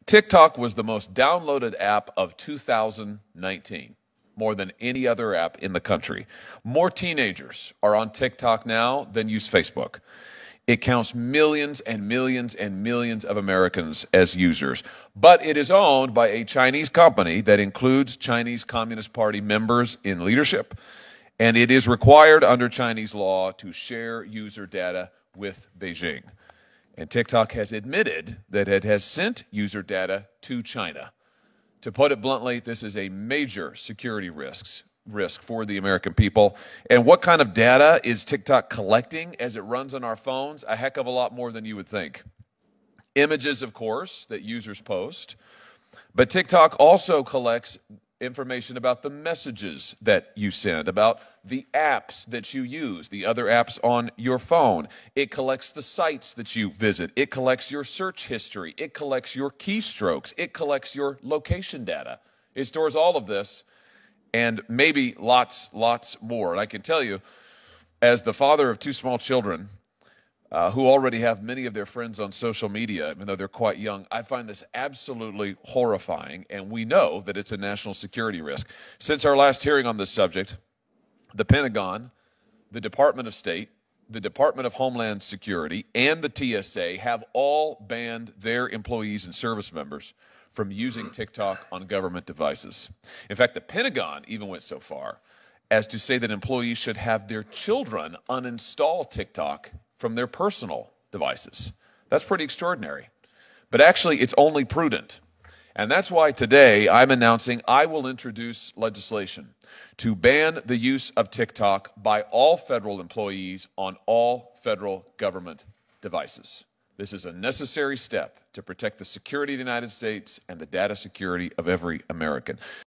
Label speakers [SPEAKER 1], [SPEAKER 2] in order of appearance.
[SPEAKER 1] TikTok was the most downloaded app of 2019, more than any other app in the country. More teenagers are on TikTok now than use Facebook. It counts millions and millions and millions of Americans as users. But it is owned by a Chinese company that includes Chinese Communist Party members in leadership, and it is required under Chinese law to share user data with Beijing. And TikTok has admitted that it has sent user data to China. To put it bluntly, this is a major security risk for the American people. And what kind of data is TikTok collecting as it runs on our phones? A heck of a lot more than you would think. Images, of course, that users post. But TikTok also collects information about the messages that you send, about the apps that you use, the other apps on your phone. It collects the sites that you visit. It collects your search history. It collects your keystrokes. It collects your location data. It stores all of this and maybe lots more. And I can tell you, as the father of two small children, who already have many of their friends on social media, even though they're quite young, I find this absolutely horrifying, and we know that it's a national security risk. Since our last hearing on this subject, the Pentagon, the Department of State, the Department of Homeland Security, and the TSA have all banned their employees and service members from using TikTok on government devices. In fact, the Pentagon even went so far as to say that employees should have their children uninstall TikTok from their personal devices. That's pretty extraordinary. But actually, it's only prudent. And that's why today I'm announcing I will introduce legislation to ban the use of TikTok by all federal employees on all federal government devices. This is a necessary step to protect the security of the United States and the data security of every American.